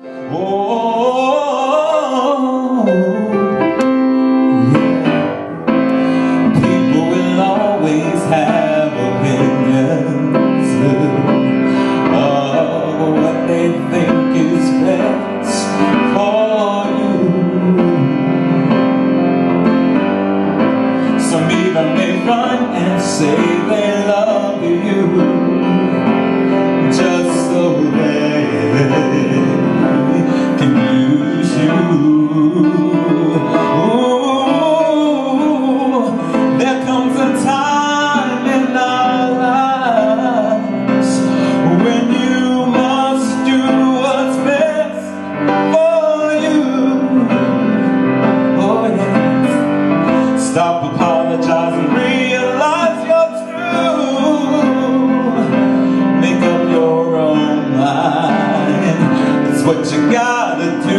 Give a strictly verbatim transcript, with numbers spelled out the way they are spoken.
Oh, yeah. People will always have opinions of what they think is best for you. Some even may run and say they love you just so they can use you. Ooh, there comes a time in our lives when you must do what's best for you. Oh yes, stop apologizing, realize you're true. Make up your own mind, that's what you gotta do.